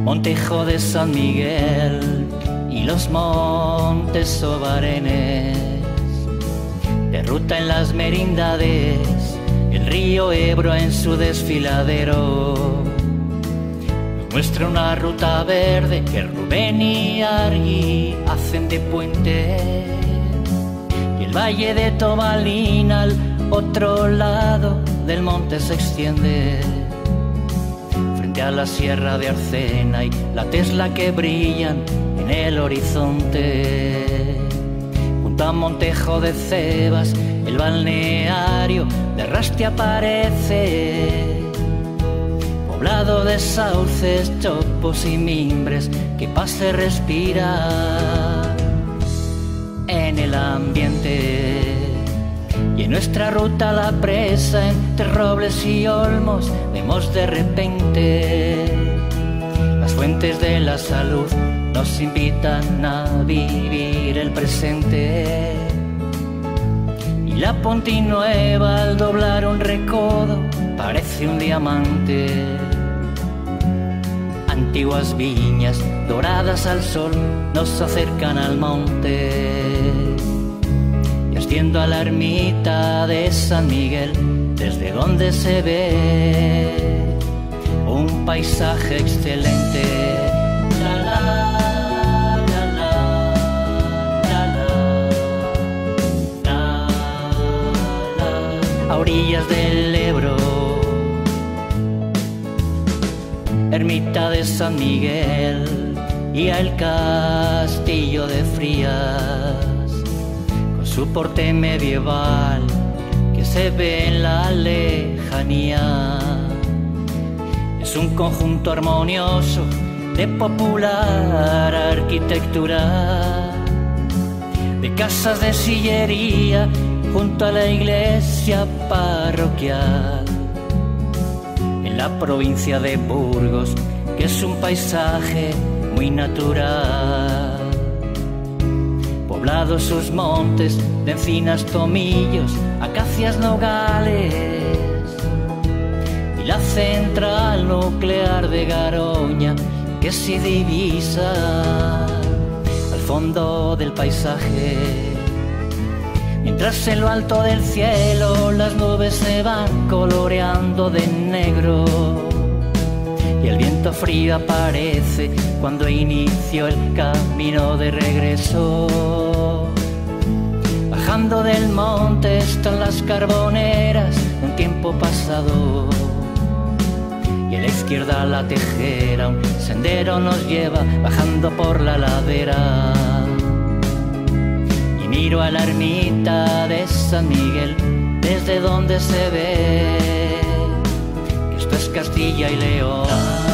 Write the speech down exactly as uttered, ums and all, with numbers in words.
Montejo de San Miguel y los montes Sobarenes, de ruta en las merindades, el río Ebro en su desfiladero. Nos muestra una ruta verde que Rubén y Argui hacen de puente, y el valle de Tobalina al otro lado del monte se extiende, frente a la sierra de Arcena y la Tesla que brillan en el horizonte. Junto a Montejo de Cebas, el balneario de Rastia aparece, poblado de sauces, chopos y mimbres, que paz se respira en el ambiente. Y en nuestra ruta a la presa, entre robles y olmos, vemos de repente las fuentes de la salud, nos invitan a vivir el presente. Y la Pontinueva al doblar un recodo parece un diamante. Antiguas viñas doradas al sol nos acercan al monte. Y asciendo a la ermita de San Miguel, desde donde se ve un paisaje excelente. La, la, la, la, la, la, la, la. A orillas del Ebro, ermita de San Miguel y el castillo de Frías, con su porte medieval que se ve en la lejanía. Es un conjunto armonioso de popular arquitectura, de casas de sillería junto a la iglesia parroquial, en la provincia de Burgos, que es un paisaje muy natural. Poblados sus montes de encinas, tomillos, acacias, nogales, y la central nuclear de Garoña que se divisa al fondo del paisaje. Mientras en lo alto del cielo las nubes se van coloreando de negro, y el viento frío aparece cuando inició el camino de regreso. Bajando del monte están las carboneras de un tiempo pasado, y a la izquierda la Tejera, un sendero nos lleva bajando por la ladera. Y miro a la ermita de San Miguel, desde donde se ve que esto es Castilla y León.